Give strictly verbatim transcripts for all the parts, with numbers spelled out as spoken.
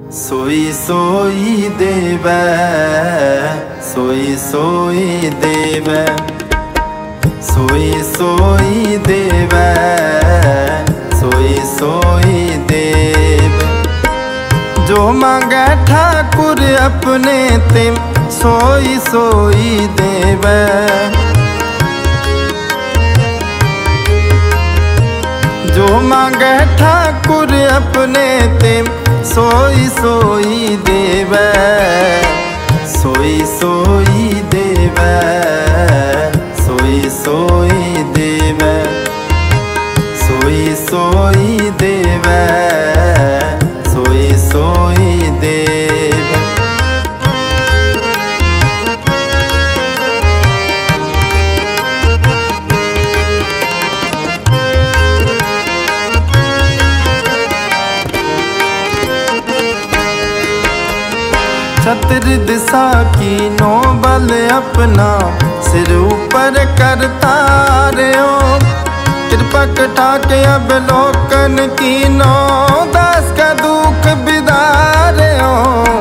सोई सोई देवै सोई सोई देवै सोई सोई देवै सोई सोई देव। जो मांगे ठाकुर अपने ते सोई सोई देवै। जो मांगे ठाकुर अपने ते सोई सोई देवै सोई सोई देवै सोई सोई देवै सोई सोई देवै सोई सोई देव। छत्र दिशा की नो बल अपना सिर ऊपर करता रहो। कृपा कटा के अब लोकन की नो दास का दुख बिदारे हो।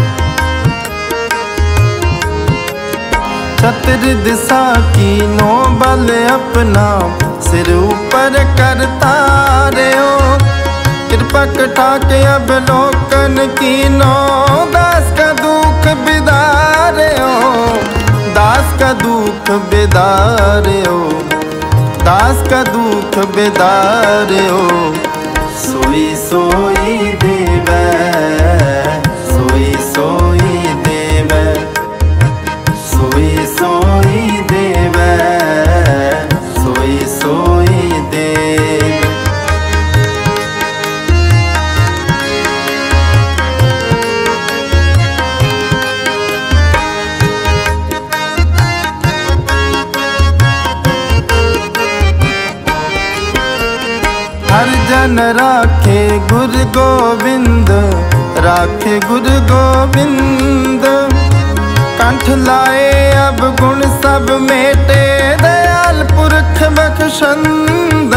छत्र दिशा की नो बल अपना सिर ऊपर करता रहो। कृपा कटा के अब लोकन की नो दास का दुख बिदारे हो। दास का दुख बिदारे हो दास का दुख बिदारे हो। सोई सोई देवै सोई सोई देवै सोई सोई देवै सोई सोई देव। हर जन राखे गुरु गोविंद राखे गुरु गोविंद। कंठ लाए अब गुण सब मेटे दयाल पुरख बख्शंद।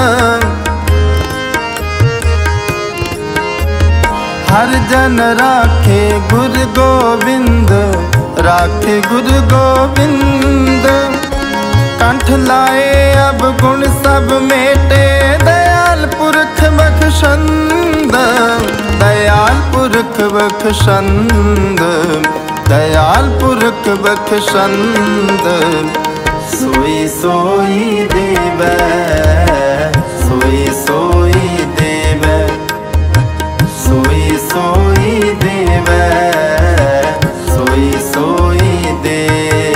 हर जन राखे गुरु गोविंद राखे गुरु गोविंद। कंठ लाए अब गुण सब मेटे दयाल पुरख बख्शंद दयाल पुरख बख्शंद दयाल पुरख बख्शंद। सोई सोई देवै सोई सोई देवै सोई सोई देवै सोई सोई देव।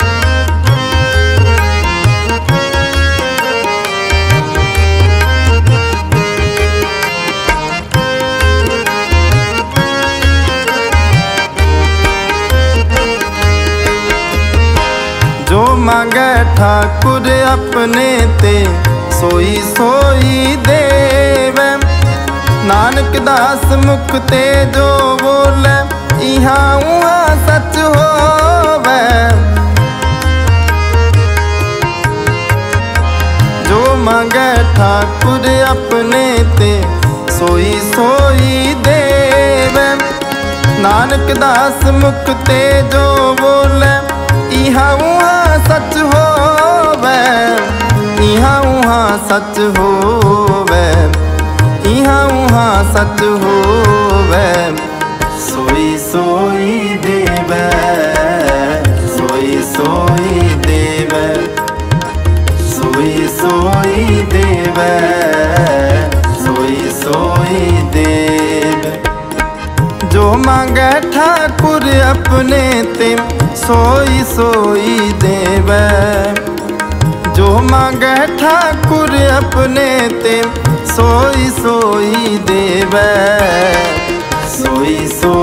जो मांगे ठाकुर अपने ते सोई सोई देवै। नानक दास मुख ते जो बोले इहाँ उहाँ सच होवै। जो मांगे ठाकुर अपने ते सोई सोई देवै। नानक दास मुख ते जो बोले इहाँ उहाँ सच होवै इहाँ उहाँ सच होवै इहाँ उहाँ सच होवै। सोई सोई देवै सोई सोई देवै सोई सोई देवै सोई सोई देव। जो मांगे ठाकुर अपने ते सोई सोई देवै। जो मांगे ठाकुर अपने ते सोई सोई देवै सोई सोई